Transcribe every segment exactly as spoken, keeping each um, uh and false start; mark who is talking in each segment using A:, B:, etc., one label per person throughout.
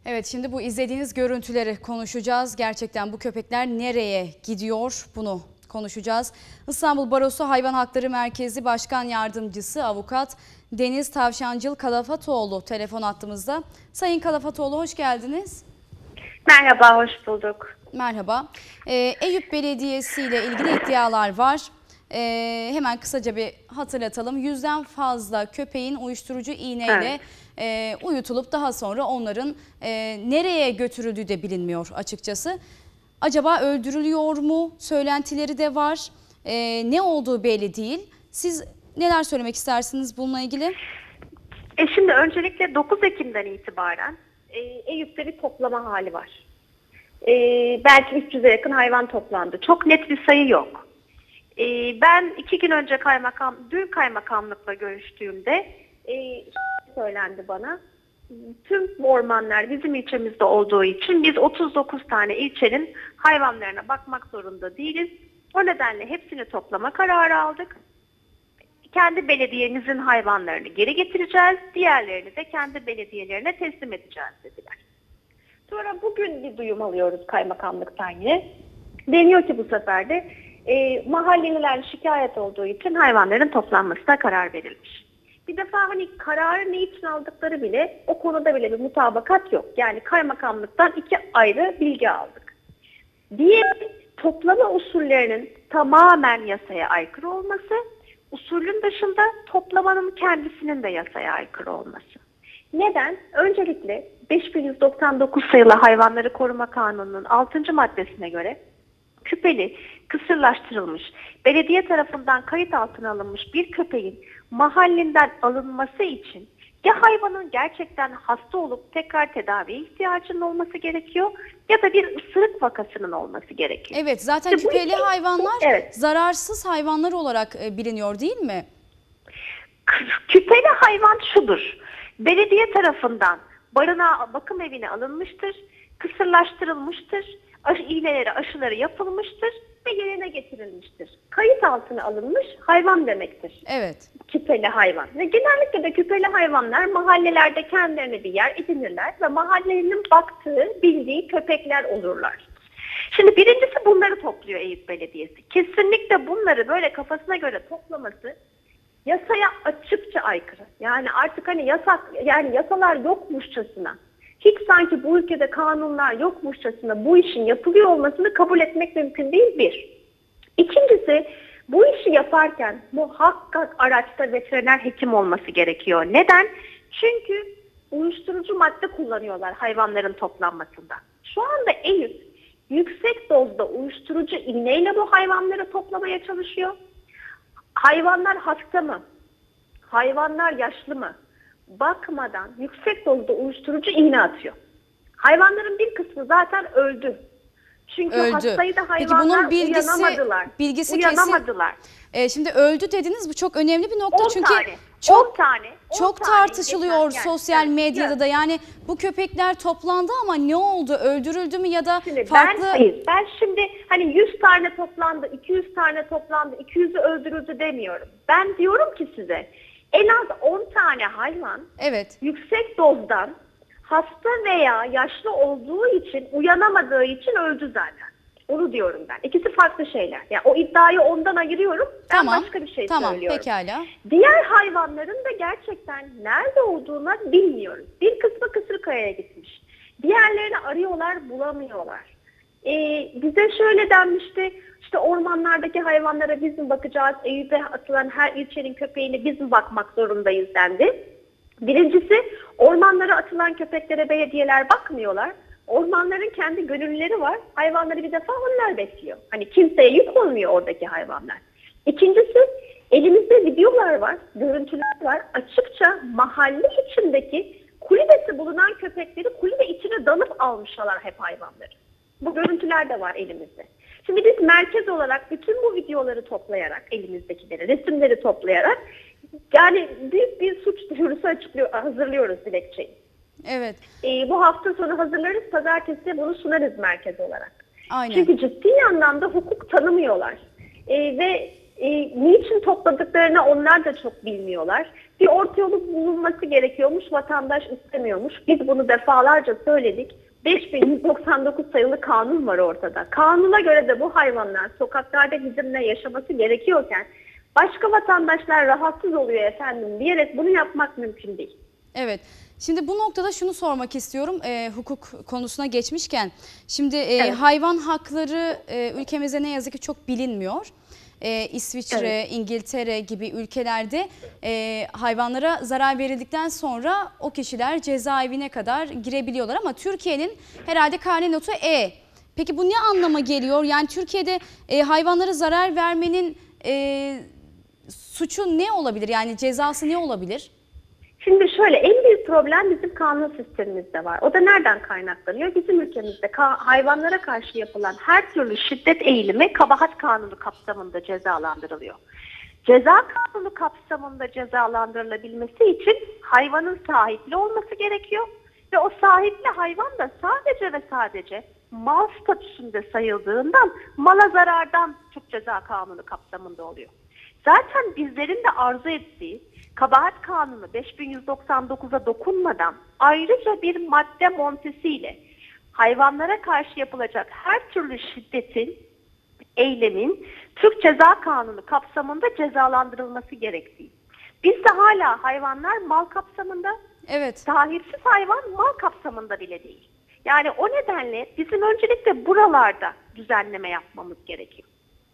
A: Evet, şimdi bu izlediğiniz görüntüleri konuşacağız. Gerçekten bu köpekler nereye gidiyor bunu konuşacağız. İstanbul Barosu Hayvan Hakları Merkezi Başkan Yardımcısı Avukat Deniz Tavşancıl Kalafatoğlu telefon attığımızda. Sayın Kalafatoğlu, hoş geldiniz.
B: Merhaba, hoş bulduk.
A: Merhaba. Ee, Eyüp Belediyesi ile ilgili iddialar var. Ee, hemen kısaca bir hatırlatalım. Yüzden fazla köpeğin uyuşturucu iğneyle
B: Evet.
A: e, uyutulup daha sonra onların e, nereye götürüldüğü de bilinmiyor açıkçası. Acaba öldürülüyor mu? Söylentileri de var. E, ne olduğu belli değil. Siz neler söylemek istersiniz bununla ilgili?
B: E şimdi öncelikle dokuz Ekim'den itibaren e, Eyüp'te bir toplama hali var. E, belki üç yüze yakın hayvan toplandı. Çok net bir sayı yok. E, ben iki gün önce kaymakam, dün kaymakamlıkla görüştüğümde e, söylendi bana. Tüm ormanlar bizim ilçemizde olduğu için biz otuz dokuz tane ilçenin hayvanlarına bakmak zorunda değiliz. O nedenle hepsini toplama kararı aldık. Kendi belediyemizin hayvanlarını geri getireceğiz, diğerlerini de kendi belediyelerine teslim edeceğiz dediler. Sonra bugün bir duyum alıyoruz kaymakamlıktan yine. Deniyor ki bu sefer de e, mahalleliler şikayet olduğu için hayvanların toplanmasına karar verilmiş. Bir defa hani kararı ne için aldıkları bile, o konuda bile bir mutabakat yok. Yani kaymakamlıktan iki ayrı bilgi aldık. Diğer toplama usullerinin tamamen yasaya aykırı olması, usulün dışında toplamanın kendisinin de yasaya aykırı olması. Neden? Öncelikle beş bin yüz doksan dokuz sayılı Hayvanları Koruma Kanunu'nun altıncı maddesine göre küpeli, kısırlaştırılmış, belediye tarafından kayıt altına alınmış bir köpeğin mahallinden alınması için ya hayvanın gerçekten hasta olup tekrar tedaviye ihtiyacının olması gerekiyor ya da bir ısırık vakasının olması gerekiyor.
A: Evet, zaten
B: İşte bu
A: küpeli
B: iki-
A: hayvanlar
B: evet.
A: zararsız hayvanlar olarak e, biliniyor değil mi?
B: Küpeli hayvan şudur. Belediye tarafından barınağa, bakım evine alınmıştır, kısırlaştırılmıştır, aşı, iğneleri, aşıları yapılmıştır ve yerine getirilmiştir. Kayıt altına alınmış hayvan demektir.
A: Evet.
B: Küpeli hayvan. Ve genellikle de küpeli hayvanlar mahallelerde kendilerine bir yer edinirler ve mahallenin baktığı, bildiği köpekler olurlar. Şimdi birincisi bunları topluyor Eyüp Belediyesi. Kesinlikle bunları böyle kafasına göre toplaması yasaya açıkça aykırı. Yani artık hani yasak, yani yasalar yokmuşçasına, hiç sanki bu ülkede kanunlar yokmuşçasına bu işin yapılıyor olmasını kabul etmek mümkün değil bir. İkincisi, bu işi yaparken muhakkak araçta veteriner hekim olması gerekiyor. Neden? Çünkü uyuşturucu madde kullanıyorlar hayvanların toplanmasında. Şu anda Eyüp yüksek dozda uyuşturucu iğneyle bu hayvanları toplamaya çalışıyor. Hayvanlar hasta mı? Hayvanlar yaşlı mı? Bakmadan yüksek dozda uyuşturucu iğne atıyor. Hayvanların bir kısmı zaten öldü. Çünkü
A: Öldü.
B: hastaydı
A: Peki
B: hayvanlar,
A: bunun bilgisi,
B: uyanamadılar.
A: bilgisi
B: uyanamadılar.
A: kesin. E, şimdi öldü dediniz, bu çok önemli bir nokta
B: on
A: çünkü
B: tane,
A: çok
B: on tane, on
A: çok
B: tane
A: tartışılıyor
B: geçen-
A: sosyal
B: yani,
A: medyada
B: yani.
A: da. Yani bu köpekler toplandı ama ne oldu? Öldürüldü mü ya da
B: Şimdi
A: farklı?
B: ben, hayır, ben şimdi hani yüz tane toplandı, iki yüz tane toplandı, iki yüzü öldürüldü demiyorum. Ben diyorum ki size en az on tane hayvan
A: Evet.
B: yüksek dozdan hasta veya yaşlı olduğu için, uyanamadığı için öldü zaten. Onu diyorum ben. İkisi farklı şeyler. Yani o iddiayı ondan ayırıyorum. Ben
A: Tamam.
B: başka bir şey
A: Tamam,
B: söylüyorum.
A: pekala.
B: Diğer hayvanların da gerçekten nerede olduğunu bilmiyoruz. Bir kısmı Kısırkaya'ya gitmiş. Diğerlerini arıyorlar, bulamıyorlar. Ee, bize şöyle denmişti, işte ormanlardaki hayvanlara biz mi bakacağız, Eyüp'e atılan her ilçenin köpeğine biz mi bakmak zorundayız dendi. Birincisi, ormanlara atılan köpeklere belediyeler bakmıyorlar. Ormanların kendi gönüllüleri var. Hayvanları bir defa onlar besliyor. Hani kimseye yük olmuyor oradaki hayvanlar. İkincisi, elimizde videolar var, görüntüler var. Açıkça mahalle içindeki kulübesi bulunan köpekleri kulübe içine dalıp almışlar hep hayvanları. Bu görüntüler de var elimizde. Şimdi biz merkez olarak bütün bu videoları toplayarak, elimizdekileri, resimleri toplayarak yani büyük bir suç duyurusu açıklıyor, hazırlıyoruz dilekçeyi.
A: Evet.
B: Ee, bu hafta sonu hazırlarız, pazartesi bunu sunarız merkez olarak.
A: Aynen.
B: Çünkü ciddi anlamda hukuk tanımıyorlar. Ee, ve e, niçin topladıklarını onlar da çok bilmiyorlar. Bir orta yolu bulunması gerekiyormuş, vatandaş istemiyormuş. Biz bunu defalarca söyledik. beş bin yüz doksan dokuz sayılı kanun var ortada. Kanuna göre de bu hayvanlar sokaklarda bizimle yaşaması gerekiyorken başka vatandaşlar rahatsız oluyor efendim diyerek bunu yapmak mümkün değil.
A: Evet. Şimdi bu noktada şunu sormak istiyorum e, hukuk konusuna geçmişken. Şimdi e,
B: Evet.
A: hayvan hakları e, ülkemizde ne yazık ki çok bilinmiyor. E, İsviçre,
B: Evet.
A: İngiltere gibi ülkelerde e, hayvanlara zarar verildikten sonra o kişiler cezaevine kadar girebiliyorlar. Ama Türkiye'nin herhalde karne notu E. Peki bu ne anlama geliyor? Yani Türkiye'de e, hayvanlara zarar vermenin e, suçu ne olabilir? Yani cezası ne olabilir?
B: Şimdi şöyle, en büyük problem bizim kanun sistemimizde var. O da nereden kaynaklanıyor? Bizim ülkemizde ka- hayvanlara karşı yapılan her türlü şiddet eğilimi kabahat kanunu kapsamında cezalandırılıyor. Ceza kanunu kapsamında cezalandırılabilmesi için hayvanın sahipli olması gerekiyor. Ve o sahipli hayvan da sadece ve sadece mal statüsünde sayıldığından mala zarardan Türk Ceza Kanunu kapsamında oluyor. Zaten bizlerin de arzu ettiği kabahat kanunu beş bin yüz doksan dokuza dokunmadan ayrıca bir madde montesiyle hayvanlara karşı yapılacak her türlü şiddetin, eylemin Türk Ceza Kanunu kapsamında cezalandırılması gerektiği. Bizde hala hayvanlar mal kapsamında,
A: Evet.
B: sahipsiz hayvan mal kapsamında bile değil. Yani o nedenle bizim öncelikle buralarda düzenleme yapmamız gerekiyor.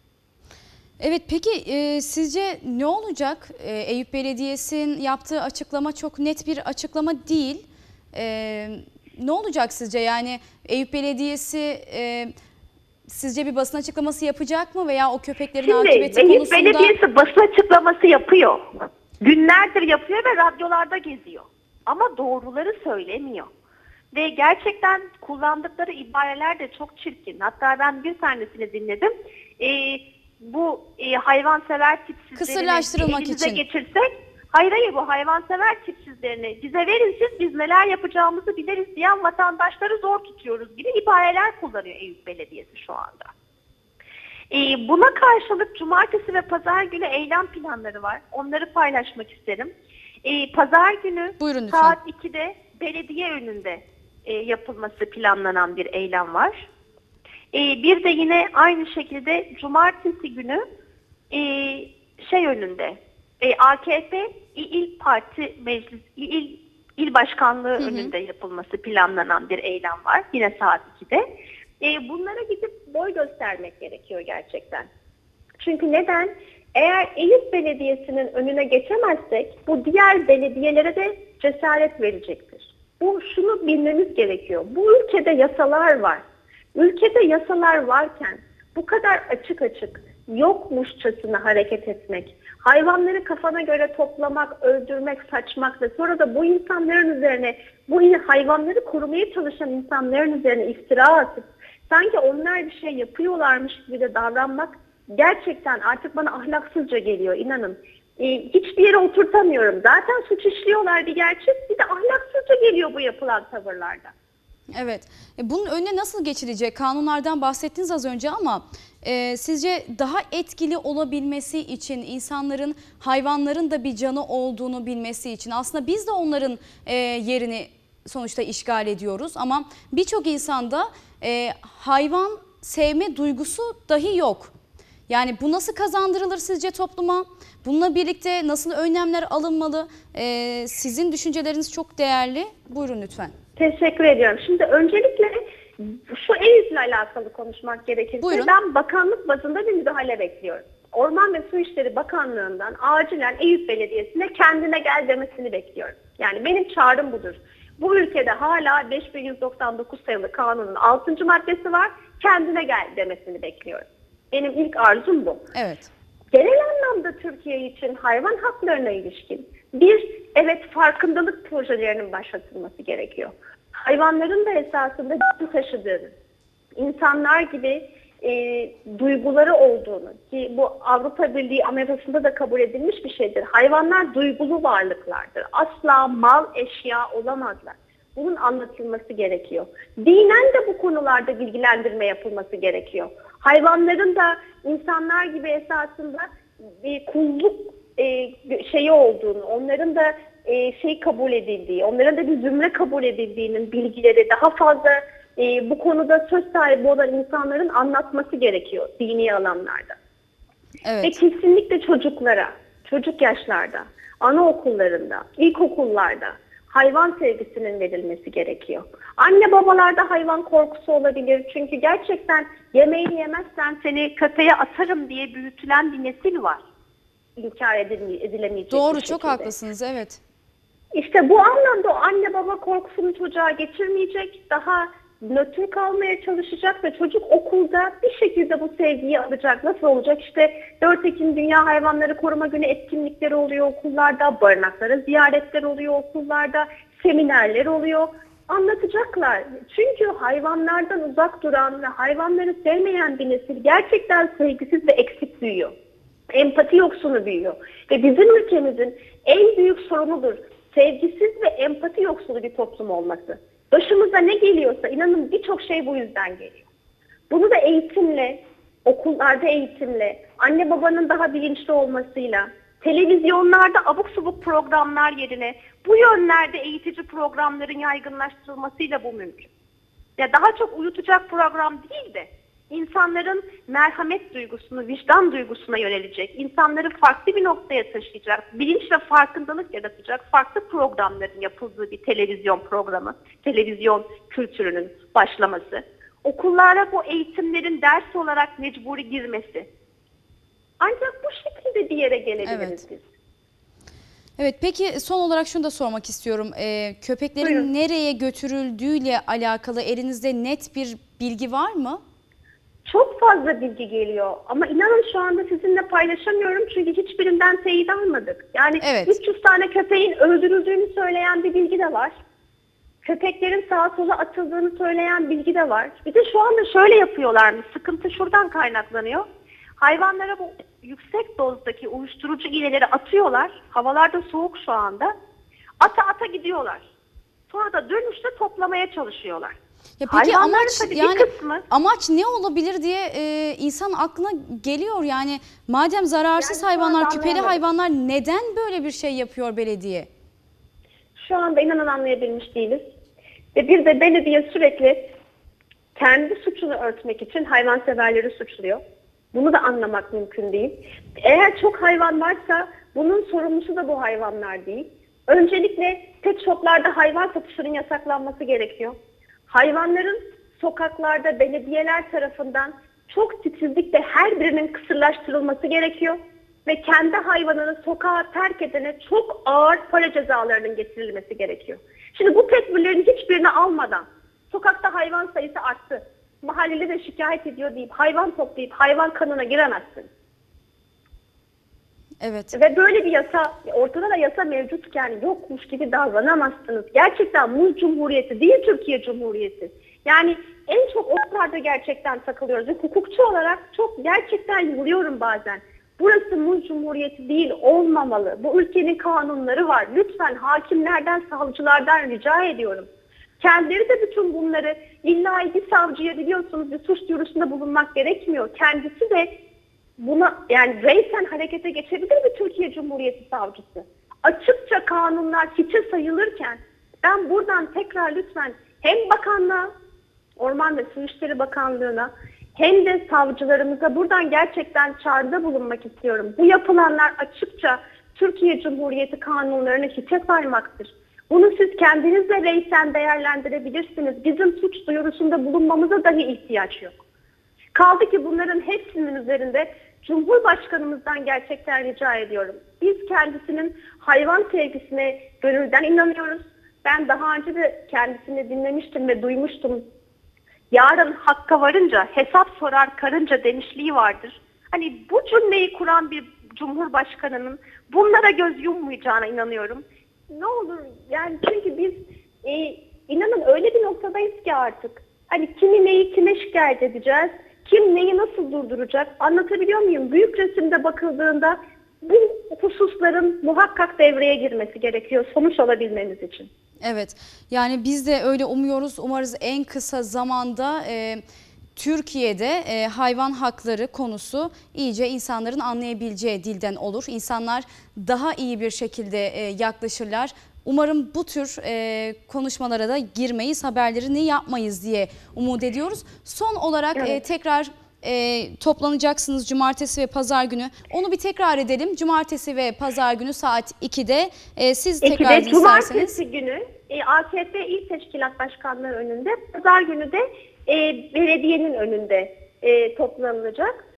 A: Evet, peki e, sizce ne olacak? E, Eyüp Belediyesi'nin yaptığı açıklama çok net bir açıklama değil. E, ne olacak sizce? Yani Eyüp Belediyesi e, sizce bir basın açıklaması yapacak mı veya o köpeklerin
B: Şimdi
A: akıbeti
B: Eyüp
A: konusunda?
B: Belediyesi basın açıklaması yapıyor. Günlerdir yapıyor ve radyolarda geziyor. Ama doğruları söylemiyor. Ve gerçekten kullandıkları ibareler de çok çirkin. Hatta ben bir tanesini dinledim. Ee, bu e, hayvansever tipsizlerini
A: Kısırlaştırılmak
B: elimize
A: için.
B: geçirsek, hayır hayır bu hayvansever tipsizlerini bize verin siz, biz neler yapacağımızı biliriz diyen vatandaşları zor tutuyoruz gibi ibareler kullanıyor Eyüp Belediyesi şu anda. Ee, buna karşılık cumartesi ve pazar günü eylem planları var. Onları paylaşmak isterim. Ee, pazar günü
A: Buyurun lütfen.
B: saat ikide belediye önünde e, yapılması planlanan bir eylem var. Ee, bir de yine aynı şekilde cumartesi günü e, şey önünde e, A K P İl Parti Meclis İl, İl Başkanlığı hı hı. önünde yapılması planlanan bir eylem var. Yine saat ikide. E, bunlara gidip boy göstermek gerekiyor gerçekten. Çünkü neden? Eğer Eyüp Belediyesi'nin önüne geçemezsek bu diğer belediyelere de cesaret verecektir. Bu şunu bilmemiz gerekiyor. Bu ülkede yasalar var. Ülkede yasalar varken bu kadar açık açık yokmuşçasına hareket etmek, hayvanları kafana göre toplamak, öldürmek, saçmak ve sonra da bu insanların üzerine, bu hayvanları korumaya çalışan insanların üzerine iftira atıp sanki onlar bir şey yapıyorlarmış gibi de davranmak gerçekten artık bana ahlaksızca geliyor, inanın. Ee, hiçbir yere oturtamıyorum. Zaten suç işliyorlar bir gerçek, bir de ahlaksızca geliyor bu yapılan tavırlarda.
A: Evet. E, bunun önüne nasıl geçilecek? Kanunlardan bahsettiniz az önce ama e, sizce daha etkili olabilmesi için insanların, hayvanların da bir canı olduğunu bilmesi için aslında biz de onların e, yerini sonuçta işgal ediyoruz ama birçok insanda e, hayvan sevme duygusu dahi yok. Yani bu nasıl kazandırılır sizce topluma? Bununla birlikte nasıl önlemler alınmalı? E, sizin düşünceleriniz çok değerli. Buyurun lütfen.
B: Teşekkür ediyorum. Şimdi öncelikle şu Eyüp'le alakalı konuşmak gerekirse
A: Buyurun.
B: Ben bakanlık bazında bir müdahale bekliyorum. Orman ve Su İşleri Bakanlığı'ndan acilen Eyüp Belediyesi'ne kendine gel demesini bekliyorum. Yani benim çağrım budur. Bu ülkede hala beş bin yüz doksan dokuz sayılı kanunun altıncı maddesi var. Kendine gel demesini bekliyorum. Benim ilk arzum bu.
A: Evet.
B: Genel anlamda Türkiye için hayvan haklarına ilişkin bir, evet farkındalık projelerinin başlatılması gerekiyor. Hayvanların da esasında can taşıdığını, insanlar gibi e, duyguları olduğunu ki bu Avrupa Birliği anayasasında da kabul edilmiş bir şeydir. Hayvanlar duygulu varlıklardır. Asla mal, eşya olamazlar. Bunun anlatılması gerekiyor. Dinen de bu konularda bilgilendirme yapılması gerekiyor. Hayvanların da insanlar gibi esasında bir kulluk e, şeyi olduğunu, onların da e, şey kabul edildiği, onların da bir zümre kabul edildiğinin bilgileri daha fazla e, bu konuda söz sahibi olan insanların anlatması gerekiyor dini alanlarda.
A: Evet.
B: Ve kesinlikle çocuklara, çocuk yaşlarda, anaokullarında, ilkokullarda hayvan sevgisinin verilmesi gerekiyor. Anne babalarda hayvan korkusu olabilir. Çünkü gerçekten yemeğini yemezsen seni köpeğe atarım diye büyütülen bir nesil var. İnkar edilemeyecek
A: Doğru,
B: bir
A: çok
B: şekilde.
A: haklısınız, evet.
B: İşte bu anlamda o anne baba korkusunu çocuğa geçirmeyecek, daha nötr kalmaya çalışacak ve çocuk okulda bir şekilde bu sevgiyi alacak. Nasıl olacak? İşte dört Ekim Dünya Hayvanları Koruma Günü etkinlikleri oluyor okullarda, barınaklara ziyaretler oluyor okullarda, seminerler oluyor. Anlatacaklar. Çünkü hayvanlardan uzak duran ve hayvanları sevmeyen bir nesil gerçekten sevgisiz ve eksik büyüyor. Empati yoksunu büyüyor. Ve bizim ülkemizin en büyük sorunudur sevgisiz ve empati yoksunu bir toplum olması. Başımıza ne geliyorsa inanın birçok şey bu yüzden geliyor. Bunu da eğitimle, okullarda eğitimle, anne babanın daha bilinçli olmasıyla, televizyonlarda abuk subuk programlar yerine bu yönlerde eğitici programların yaygınlaştırılmasıyla bu mümkün. Ya daha çok uyutacak program değil de insanların merhamet duygusunu, vicdan duygusuna yönelecek, insanları farklı bir noktaya taşıyacak, bilinç ve farkındalık yaratacak farklı programların yapıldığı bir televizyon programı, televizyon kültürünün başlaması, okullara bu eğitimlerin ders olarak mecburi girmesi. Ancak bu şekilde bir yere gelebiliriz
A: Evet.
B: biz.
A: Evet, peki son olarak şunu da sormak istiyorum. Ee, köpeklerin
B: Buyurun.
A: nereye götürüldüğüyle alakalı elinizde net bir bilgi var mı?
B: Çok fazla bilgi geliyor ama inanın şu anda sizinle paylaşamıyorum çünkü hiçbirinden teyit almadık. Yani
A: Evet.
B: üç yüz tane köpeğin öldürüldüğünü söyleyen bir bilgi de var. Köpeklerin sağa sola atıldığını söyleyen bilgi de var. Bir de şu anda şöyle yapıyorlarmış, sıkıntı şuradan kaynaklanıyor. Hayvanlara bu yüksek dozdaki uyuşturucu iğneleri atıyorlar. Havalarda soğuk şu anda. Ata ata gidiyorlar. Sonra da dönüşte toplamaya çalışıyorlar.
A: Ya peki
B: Hayvanların
A: amaç
B: tabii bir
A: yani
B: kısmı-
A: amaç ne olabilir diye e, insan aklına geliyor yani. Madem zararsız
B: Yani şu anda
A: hayvanlar, küpeli
B: anlayamadım.
A: hayvanlar, neden böyle bir şey yapıyor belediye?
B: Şu anda inanın anlayabilmiş değiliz. Ve bir de belediye sürekli kendi suçunu örtmek için hayvanseverleri suçluyor. Bunu da anlamak mümkün değil. Eğer çok hayvan varsa bunun sorumlusu da bu hayvanlar değil. Öncelikle pet shoplarda hayvan satışının yasaklanması gerekiyor. Hayvanların sokaklarda belediyeler tarafından çok titizlikle her birinin kısırlaştırılması gerekiyor. Ve kendi hayvanını sokağa terk edene çok ağır para cezalarının getirilmesi gerekiyor. Şimdi bu tedbirlerin hiçbirini almadan sokakta hayvan sayısı arttı, mahalleli de şikayet ediyor deyip hayvan toplayıp hayvan kanına giremezsin.
A: Evet.
B: Ve böyle bir yasa, ortada da yasa mevcutken yokmuş gibi davranamazsınız. Gerçekten Muz Cumhuriyeti değil Türkiye Cumhuriyeti. Yani en çok oralarda gerçekten takılıyoruz. Ve hukukçu olarak çok gerçekten yılıyorum bazen. Burası Muz Cumhuriyeti değil, olmamalı. Bu ülkenin kanunları var. Lütfen hakimlerden, savcılardan rica ediyorum. Kendileri de bütün bunları illa bir savcıya biliyorsunuz bir suç duyurusunda bulunmak gerekmiyor. Kendisi de buna yani reysen harekete geçebilir mi Türkiye Cumhuriyeti savcısı? Açıkça kanunlar hiçe sayılırken ben buradan tekrar lütfen hem bakanlığa, Orman ve Su İşleri Bakanlığı'na hem de savcılarımıza buradan gerçekten çağrıda bulunmak istiyorum. Bu yapılanlar açıkça Türkiye Cumhuriyeti kanunlarını hiçe saymaktır. Bunu siz kendiniz de reysen değerlendirebilirsiniz. Bizim suç duyurusunda bulunmamıza dahi ihtiyaç yok. Kaldı ki bunların hepsinin üzerinde Cumhurbaşkanımızdan gerçekten rica ediyorum. Biz kendisinin hayvan sevgisine gönülden inanıyoruz. Ben daha önce de kendisini dinlemiştim ve duymuştum. Yarın hakka varınca hesap sorar karınca demişliği vardır. Hani bu cümleyi kuran bir cumhurbaşkanının bunlara göz yummayacağına inanıyorum. Ne olur yani çünkü biz e, inanın öyle bir noktadayız ki artık. Hani kimi neyi kime şikayet edeceğiz, kim neyi nasıl durduracak anlatabiliyor muyum? Büyük resimde bakıldığında bu hususların muhakkak devreye girmesi gerekiyor sonuç alabilmemiz için.
A: Evet, yani biz de öyle umuyoruz. Umarız en kısa zamanda e, Türkiye'de e, hayvan hakları konusu iyice insanların anlayabileceği dilden olur. İnsanlar daha iyi bir şekilde e, yaklaşırlar. Umarım bu tür e, konuşmalara da girmeyiz, haberlerini yapmayız diye umut ediyoruz. Son olarak
B: Evet.
A: e, tekrar e, toplanacaksınız cumartesi ve pazar günü. Onu bir tekrar edelim. Cumartesi ve pazar günü saat ikide e, siz tekrar
B: İkide
A: edin isterseniz.
B: cumartesi günü e, A K P İl Teşkilat Başkanlığı önünde, pazar günü de e, belediyenin önünde e, toplanılacak.